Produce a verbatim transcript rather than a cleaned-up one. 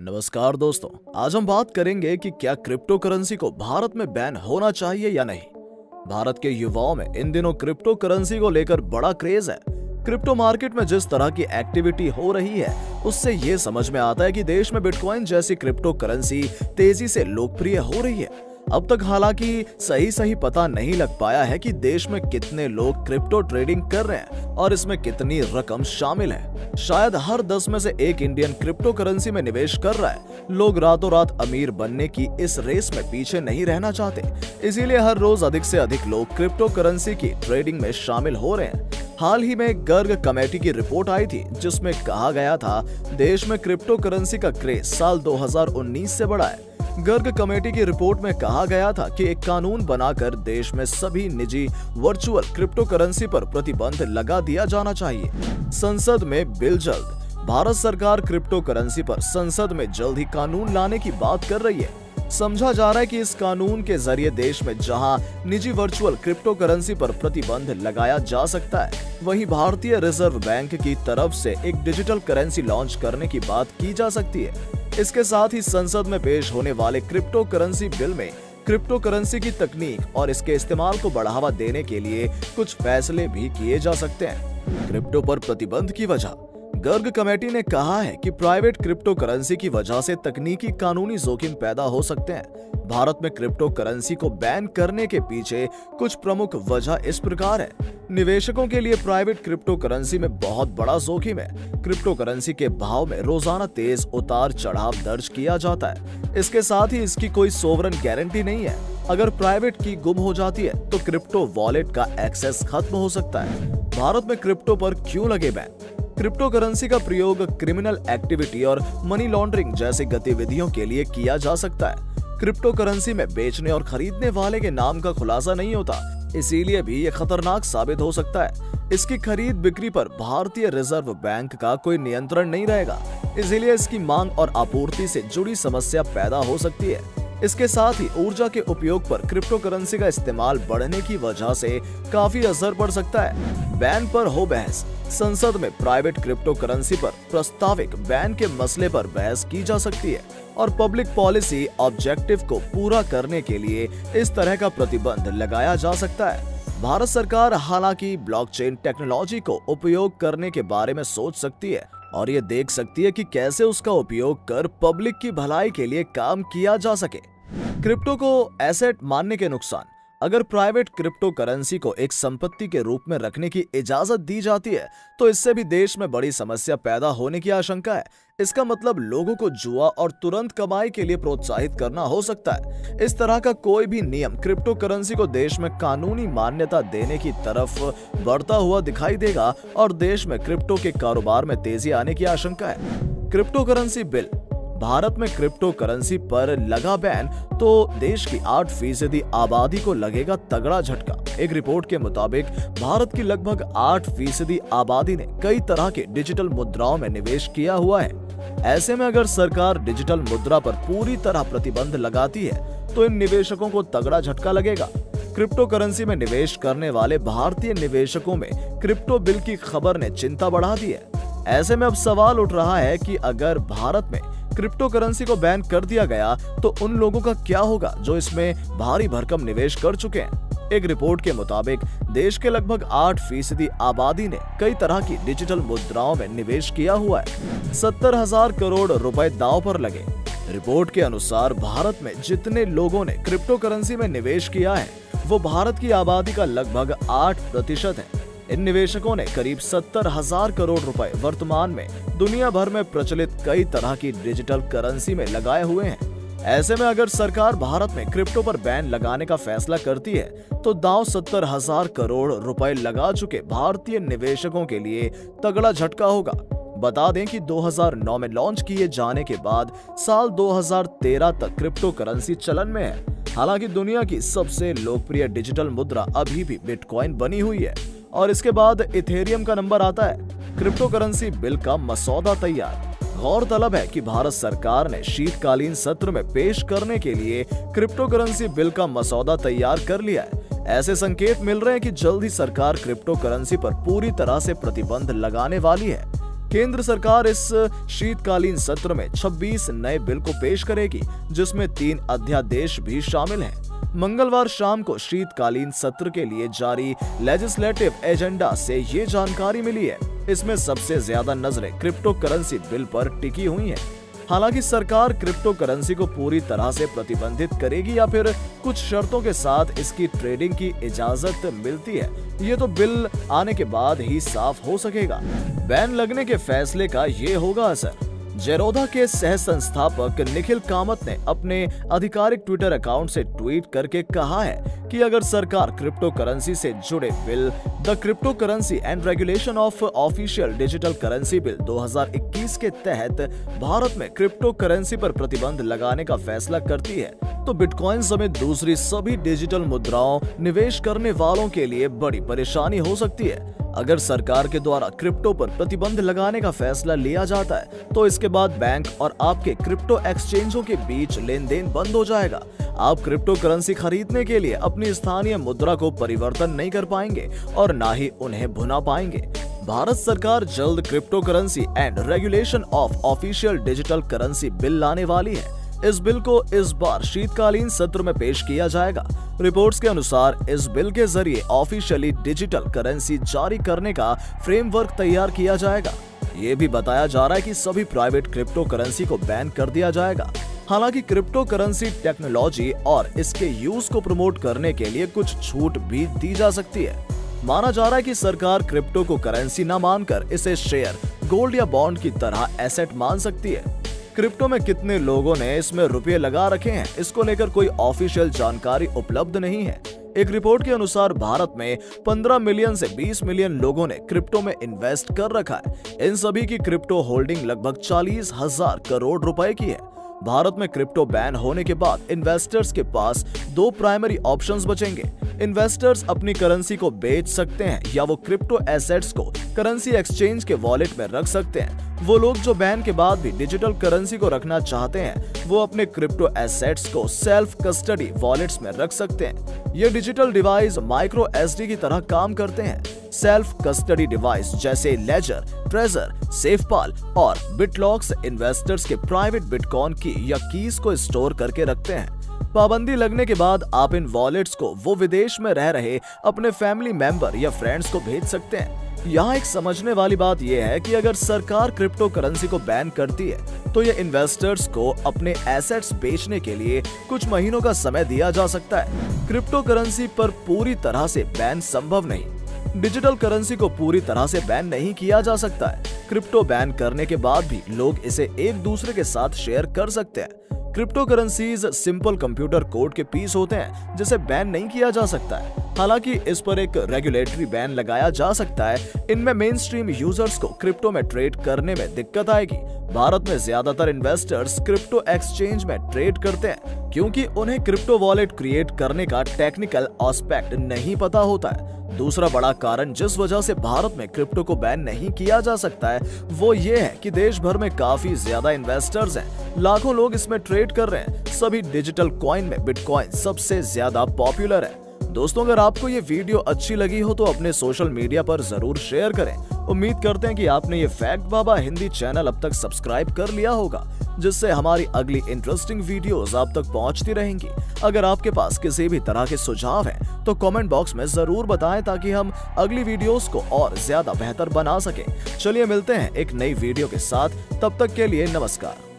नमस्कार दोस्तों, आज हम बात करेंगे कि क्या क्रिप्टो करेंसी को भारत में बैन होना चाहिए या नहीं। भारत के युवाओं में इन दिनों क्रिप्टो करेंसी को लेकर बड़ा क्रेज है। क्रिप्टो मार्केट में जिस तरह की एक्टिविटी हो रही है, उससे ये समझ में आता है कि देश में बिटकॉइन जैसी क्रिप्टो करेंसी तेजी से लोकप्रिय हो रही है। अब तक हालांकि सही सही पता नहीं लग पाया है कि देश में कितने लोग क्रिप्टो ट्रेडिंग कर रहे हैं और इसमें कितनी रकम शामिल है। शायद हर दस में से एक इंडियन क्रिप्टो करेंसी में निवेश कर रहा है। लोग रातों रात अमीर बनने की इस रेस में पीछे नहीं रहना चाहते, इसीलिए हर रोज अधिक से अधिक लोग क्रिप्टो करेंसी की ट्रेडिंग में शामिल हो रहे हैं। हाल ही में गर्ग कमेटी की रिपोर्ट आई थी, जिसमें कहा गया था देश में क्रिप्टो करेंसी का क्रेज साल दो हज़ार उन्नीस से बढ़ा है। गर्ग कमेटी की रिपोर्ट में कहा गया था कि एक कानून बनाकर देश में सभी निजी वर्चुअल क्रिप्टो करेंसी पर प्रतिबंध लगा दिया जाना चाहिए। संसद में बिल जल्द। भारत सरकार क्रिप्टो करेंसी पर संसद में जल्द ही कानून लाने की बात कर रही है। समझा जा रहा है कि इस कानून के जरिए देश में जहां निजी वर्चुअल क्रिप्टो करेंसी पर प्रतिबंध लगाया जा सकता है, वहीं भारतीय रिजर्व बैंक की तरफ से एक डिजिटल करेंसी लॉन्च करने की बात की जा सकती है। इसके साथ ही संसद में पेश होने वाले क्रिप्टो करेंसी बिल में क्रिप्टो करेंसी की तकनीक और इसके इस्तेमाल को बढ़ावा देने के लिए कुछ फैसले भी किए जा सकते हैं। क्रिप्टो पर प्रतिबंध की वजह। गर्ग कमेटी ने कहा है कि प्राइवेट क्रिप्टो करेंसी की वजह से तकनीकी कानूनी जोखिम पैदा हो सकते हैं। भारत में क्रिप्टो करेंसी को बैन करने के पीछे कुछ प्रमुख वजह इस प्रकार है। निवेशकों के लिए प्राइवेट क्रिप्टो करेंसी में बहुत बड़ा जोखिम है। क्रिप्टो करेंसी के भाव में रोजाना तेज उतार चढ़ाव दर्ज किया जाता है। इसके साथ ही इसकी कोई सोवरन गारंटी नहीं है। अगर प्राइवेट की गुम हो जाती है तो क्रिप्टो वॉलेट का एक्सेस खत्म हो सकता है। भारत में क्रिप्टो पर क्यों लगे बैन? क्रिप्टो करेंसी का प्रयोग क्रिमिनल एक्टिविटी और मनी लॉन्ड्रिंग जैसी गतिविधियों के लिए किया जा सकता है। क्रिप्टो करेंसी में बेचने और खरीदने वाले के नाम का खुलासा नहीं होता, इसीलिए भी ये खतरनाक साबित हो सकता है। इसकी खरीद बिक्री पर भारतीय रिजर्व बैंक का कोई नियंत्रण नहीं रहेगा, इसीलिए इसकी मांग और आपूर्ति से जुड़ी समस्या पैदा हो सकती है। इसके साथ ही ऊर्जा के उपयोग पर क्रिप्टो करेंसी का इस्तेमाल बढ़ने की वजह से काफी असर पड़ सकता है। बैन पर हो बहस। संसद में प्राइवेट क्रिप्टो करेंसी पर प्रस्तावित बैन के मसले पर बहस की जा सकती है और पब्लिक पॉलिसी ऑब्जेक्टिव को पूरा करने के लिए इस तरह का प्रतिबंध लगाया जा सकता है। भारत सरकार हालांकि ब्लॉकचेन टेक्नोलॉजी को उपयोग करने के बारे में सोच सकती है और ये देख सकती है कि कैसे उसका उपयोग कर पब्लिक की भलाई के लिए काम किया जा सके। क्रिप्टो को एसेट मानने के नुकसान। अगर प्राइवेट क्रिप्टो करेंसी को एक संपत्ति के रूप में रखने की इजाजत दी जाती है तो इससे भी देश में बड़ी समस्या पैदा होने की आशंका है। इसका मतलब लोगों को जुआ और तुरंत कमाई के लिए प्रोत्साहित करना हो सकता है। इस तरह का कोई भी नियम क्रिप्टो करेंसी को देश में कानूनी मान्यता देने की तरफ बढ़ता हुआ दिखाई देगा और देश में क्रिप्टो के कारोबार में तेजी आने की आशंका है। Crypto currency bill. भारत में क्रिप्टो करेंसी पर लगा बैन तो देश की आठ फीसदी आबादी को लगेगा तगड़ा झटका। एक रिपोर्ट के मुताबिक भारत की लगभग आठ फीसदी आबादी ने कई तरह के डिजिटल मुद्राओं में निवेश किया हुआ है। ऐसे में अगर सरकार डिजिटल मुद्रा पर पूरी तरह प्रतिबंध लगाती है तो इन निवेशकों को तगड़ा झटका लगेगा। क्रिप्टो करेंसी में निवेश करने वाले भारतीय निवेशकों में क्रिप्टो बिल की खबर ने चिंता बढ़ा दी है। ऐसे में अब सवाल उठ रहा है कि अगर भारत में क्रिप्टो करेंसी को बैन कर दिया गया तो उन लोगों का क्या होगा जो इसमें भारी भरकम निवेश कर चुके हैं। एक रिपोर्ट के मुताबिक देश के लगभग आठ फीसदी आबादी ने कई तरह की डिजिटल मुद्राओं में निवेश किया हुआ है। सत्तर हजार करोड़ रुपए दांव पर लगे। रिपोर्ट के अनुसार भारत में जितने लोगों ने क्रिप्टो करेंसी में निवेश किया है वो भारत की आबादी का लगभग आठ प्रतिशत है। इन निवेशकों ने करीब सत्तर हजार करोड़ रुपए वर्तमान में दुनिया भर में प्रचलित कई तरह की डिजिटल करेंसी में लगाए हुए हैं। ऐसे में अगर सरकार भारत में क्रिप्टो पर बैन लगाने का फैसला करती है तो दांव सत्तर हजार करोड़ रुपए लगा चुके भारतीय निवेशकों के लिए तगड़ा झटका होगा। बता दें कि दो हज़ार नौ में लॉन्च किए जाने के बाद साल दो हज़ार तेरह तक क्रिप्टो करेंसी चलन में है। हालांकि दुनिया की सबसे लोकप्रिय डिजिटल मुद्रा अभी भी बिटकॉइन बनी हुई है और इसके बाद इथेरियम का नंबर आता है। क्रिप्टो करेंसी बिल का मसौदा तैयार। गौरतलब है कि भारत सरकार ने शीतकालीन सत्र में पेश करने के लिए क्रिप्टो करेंसी बिल का मसौदा तैयार कर लिया है। ऐसे संकेत मिल रहे हैं कि जल्द ही सरकार क्रिप्टो करेंसी पर पूरी तरह से प्रतिबंध लगाने वाली है। केंद्र सरकार इस शीतकालीन सत्र में छब्बीस नए बिल को पेश करेगी, जिसमें तीन अध्यादेश भी शामिल हैं। मंगलवार शाम को शीतकालीन सत्र के लिए जारी लेजिस्लेटिव एजेंडा से ये जानकारी मिली है। इसमें सबसे ज्यादा नजरें क्रिप्टो करेंसी बिल पर टिकी हुई हैं। हालांकि सरकार क्रिप्टो करेंसी को पूरी तरह से प्रतिबंधित करेगी या फिर कुछ शर्तों के साथ इसकी ट्रेडिंग की इजाजत मिलती है, ये तो बिल आने के बाद ही साफ हो सकेगा। बैन लगने के फैसले का ये होगा असर। जेरोधा के सह संस्थापक निखिल कामत ने अपने आधिकारिक ट्विटर अकाउंट से ट्वीट करके कहा है कि अगर सरकार क्रिप्टो करेंसी से जुड़े bill the crypto currency and regulation of official digital currency bill दो हज़ार इक्कीस के तहत भारत में क्रिप्टो करेंसी पर प्रतिबंध लगाने का फैसला करती है, तो बिटकॉइन समेत दूसरी सभी डिजिटल मुद्राओं निवेश करने वालों के लिए बड़ी परेशानी हो सकती है। अगर सरकार के द्वारा क्रिप्टो पर प्रतिबंध लगाने का फैसला लिया जाता है, तो इसके बाद बैंक और आपके क्रिप्टो एक्सचेंजों के बीच लेन देन बंद हो जाएगा। आप क्रिप्टो करेंसी खरीदने के लिए अपनी स्थानीय मुद्रा को परिवर्तन नहीं कर पाएंगे और ना ही उन्हें भुना पाएंगे। भारत सरकार जल्द crypto currency and regulation of official digital currency bill लाने वाली है। इस बिल को इस बार शीतकालीन सत्र में पेश किया जाएगा। रिपोर्ट्स के अनुसार इस बिल के जरिए ऑफिशियली डिजिटल करेंसी जारी करने का फ्रेमवर्क तैयार किया जाएगा। ये भी बताया जा रहा है कि सभी प्राइवेट क्रिप्टो करेंसी को बैन कर दिया जाएगा। हालांकि क्रिप्टो करेंसी टेक्नोलॉजी और इसके यूज को प्रमोट करने के लिए कुछ छूट भी दी जा सकती है। माना जा रहा है कि सरकार क्रिप्टो को करेंसी न मानकर इसे शेयर, गोल्ड या बॉन्ड की तरह एसेट मान सकती है। क्रिप्टो में कितने लोगों ने इसमें रुपए लगा रखे हैं, इसको लेकर कोई ऑफिशियल जानकारी उपलब्ध नहीं है। एक रिपोर्ट के अनुसार भारत में पंद्रह मिलियन से बीस मिलियन लोगों ने क्रिप्टो में इन्वेस्ट कर रखा है। इन सभी की क्रिप्टो होल्डिंग लगभग चालीस हजार करोड़ रुपए की है। भारत में क्रिप्टो बैन होने के बाद इन्वेस्टर्स के पास दो प्राइमरी ऑप्शंस बचेंगे। इन्वेस्टर्स अपनी करेंसी को बेच सकते हैं या वो क्रिप्टो एसेट्स को करेंसी एक्सचेंज के वॉलेट में रख सकते हैं। वो लोग जो बैन के बाद भी डिजिटल करेंसी को रखना चाहते हैं, वो अपने क्रिप्टो एसेट्स को सेल्फ कस्टडी वॉलेट्स में रख सकते हैं। ये डिजिटल डिवाइस माइक्रो एसडी की तरह काम करते हैं। सेल्फ कस्टडी डिवाइस जैसे लेजर, ट्रेजर, सेफपाल और बिटलॉक्स इन्वेस्टर्स के प्राइवेट बिटकॉइन की या कीज को स्टोर करके रखते हैं। पाबंदी लगने के बाद आप इन वॉलेट्स को वो विदेश में रह रहे अपने फैमिली मेंबर या फ्रेंड्स को भेज सकते हैं। यहाँ एक समझने वाली बात यह है कि अगर सरकार क्रिप्टो करेंसी को बैन करती है, तो ये इन्वेस्टर्स को अपने एसेट्स बेचने के लिए कुछ महीनों का समय दिया जा सकता है। क्रिप्टो करेंसी पर पूरी तरह से बैन संभव नहीं। डिजिटल करेंसी को पूरी तरह से बैन नहीं किया जा सकता है। क्रिप्टो बैन करने के बाद भी लोग इसे एक दूसरे के साथ शेयर कर सकते हैं। Crypto currencies simple computer code के पीस होते हैं, जिसे बैन नहीं किया जा सकता है। हालांकि इस पर एक रेगुलेटरी बैन लगाया जा सकता है। इनमें मेन स्ट्रीम यूजर्स को क्रिप्टो में ट्रेड करने में दिक्कत आएगी। भारत में ज्यादातर इन्वेस्टर्स क्रिप्टो एक्सचेंज में ट्रेड करते हैं, क्योंकि उन्हें क्रिप्टो वॉलेट क्रिएट करने का टेक्निकल एस्पेक्ट नहीं पता होता है। दूसरा बड़ा कारण जिस वजह से भारत में क्रिप्टो को बैन नहीं किया जा सकता है, वो ये है कि देश भर में काफी ज्यादा इन्वेस्टर्स हैं। लाखों लोग इसमें ट्रेड कर रहे हैं। सभी डिजिटल कॉइन में बिटकॉइन सबसे ज्यादा पॉपुलर है। दोस्तों, अगर आपको ये वीडियो अच्छी लगी हो तो अपने सोशल मीडिया पर जरूर शेयर करें। उम्मीद करते हैं कि आपने ये फैक्ट बाबा हिंदी चैनल अब तक सब्सक्राइब कर लिया होगा, जिससे हमारी अगली इंटरेस्टिंग वीडियोस आप तक पहुंचती रहेंगी। अगर आपके पास किसी भी तरह के सुझाव हैं, तो कमेंट बॉक्स में जरूर बताएं, ताकि हम अगली वीडियोस को और ज्यादा बेहतर बना सकें। चलिए मिलते हैं एक नई वीडियो के साथ, तब तक के लिए नमस्कार।